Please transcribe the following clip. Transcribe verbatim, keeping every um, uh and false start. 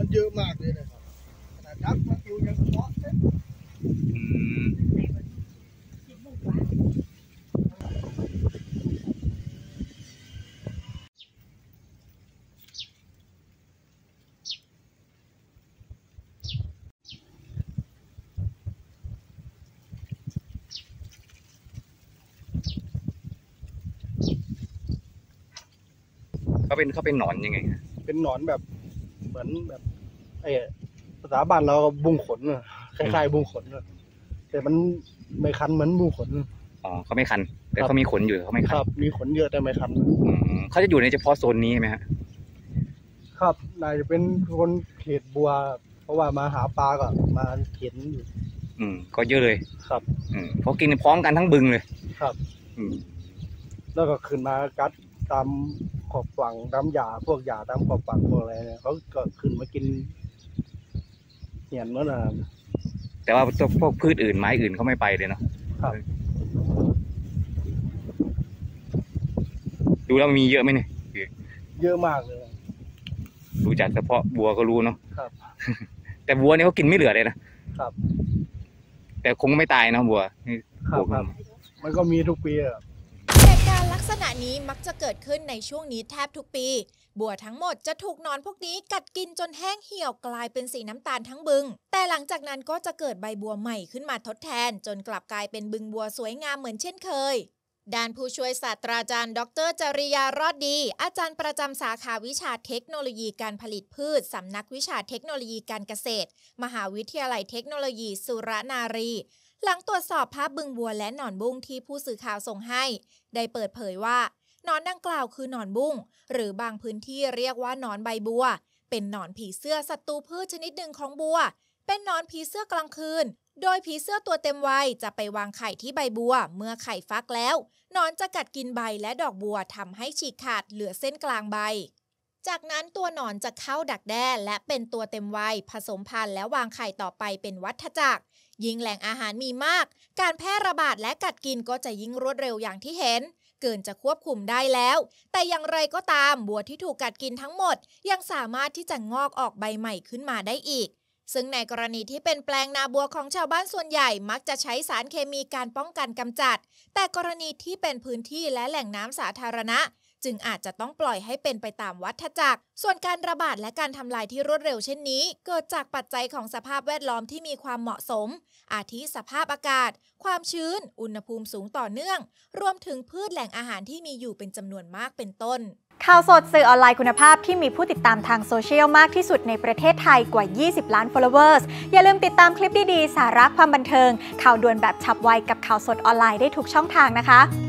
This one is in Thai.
มันเยอะมากเลยนะครับขนาดดักมันอยู่ยังเพาะเนี่ยเขาเป็นเขาเป็นหนอนยังไงเป็นหนอนแบบเหมือนแบบไอ้ภาษาบ้านเราบุ้งขนคล้ายๆบุ้งขนแต่มันไม่คันเหมือนบุ้งขนอ๋อเขาไม่คันแต่เขามีขนอยู่เขาไม่คันครับมีขนเยอะแต่ไม่คันเขาจะอยู่ในเฉพาะโซนนี้ใช่ไหมฮะครับนายจะเป็นคนเขตบัวเพราะว่ามาหาปลาก็มาเห็นอยู่อืมก็เยอะเลยครับอืมเขากินพร้อมกันทั้งบึงเลยครับอืมแล้วก็ขึ้นมากัดตามขอบฝั่งตามหญ้าพวกหญ้าตามขอบฝั่งพวกอะไรเนี่ยเขาก็ขึ้นมากินเหี่ยนเมื่อน่ะแต่ว่าพวกพืชอื่นไม้อื่นเขาไม่ไปเลยเนาะครับดูแล้วมีเยอะไหมเนี่ยเยอะมากเลยดูจากเฉพาะบัวก็รู้เนาะครับแต่บัวเนี่ยเขากินไม่เหลือเลยนะครับแต่คงไม่ตายนะบัวครับมันก็มีทุกปีอะเหตุการณ์ลักษณะนี้มักจะเกิดขึ้นในช่วงนี้แทบทุกปีบัวทั้งหมดจะถูกหนอนพวกนี้กัดกินจนแห้งเหี่ยวกลายเป็นสีน้ำตาลทั้งบึงแต่หลังจากนั้นก็จะเกิดใบบัวใหม่ขึ้นมาทดแทนจนกลับกลายเป็นบึงบัวสวยงามเหมือนเช่นเคยด้านผู้ช่วยศาสตราจารย์ดร.จริยารอดดีอาจารย์ประจำสาขาวิชาเทคโนโลยีการผลิตพืชสำนักวิชาเทคโนโลยีการเกษตรมหาวิทยาลัยเทคโนโลยีสุรนารีหลังตรวจสอบภาพบึงบัวและหนอนบุ้งที่ผู้สื่อข่าวส่งให้ได้เปิดเผยว่าหนอนดังกล่าวคือหนอนบุ้งหรือบางพื้นที่เรียกว่าหนอนใบบัวเป็นหนอนผีเสื้อศัตรูพืชชนิดหนึ่งของบัวเป็นหนอนผีเสื้อกลางคืนโดยผีเสื้อตัวเต็มวัยจะไปวางไข่ที่ใบบัวเมื่อไข่ฟักแล้วหนอนจะกัดกินใบและดอกบัวทำให้ฉีกขาดเหลือเส้นกลางใบจากนั้นตัวหนอนจะเข้าดักแด้และเป็นตัวเต็มวัยผสมพันธุ์และวางไข่ต่อไปเป็นวัฏจักรยิ่งแหล่งอาหารมีมากการแพร่ระบาดและกัดกินก็จะยิ่งรวดเร็วอย่างที่เห็นเกินจะควบคุมได้แล้วแต่อย่างไรก็ตามบัวที่ถูกกัดกินทั้งหมดยังสามารถที่จะงอกออกใบใหม่ขึ้นมาได้อีกซึ่งในกรณีที่เป็นแปลงนาบัวของชาวบ้านส่วนใหญ่มักจะใช้สารเคมีการป้องกันกำจัดแต่กรณีที่เป็นพื้นที่และแหล่งน้ำสาธารณะจึงอาจจะต้องปล่อยให้เป็นไปตามวัฏจักรส่วนการระบาดและการทำลายที่รวดเร็วเช่นนี้เกิดจากปัจจัยของสภาพแวดล้อมที่มีความเหมาะสมอาทิสภาพอากาศความชื้นอุณหภูมิสูงต่อเนื่องรวมถึงพืชแหล่งอาหารที่มีอยู่เป็นจำนวนมากเป็นต้นข่าวสดสื่อออนไลน์คุณภาพที่มีผู้ติดตามทางโซเชียลมากที่สุดในประเทศไทยกว่ายี่สิบล้าน followers อย่าลืมติดตามคลิปดีๆสาระความบันเทิงข่าวด่วนแบบฉับไวกับข่าวสดออนไลน์ได้ทุกช่องทางนะคะ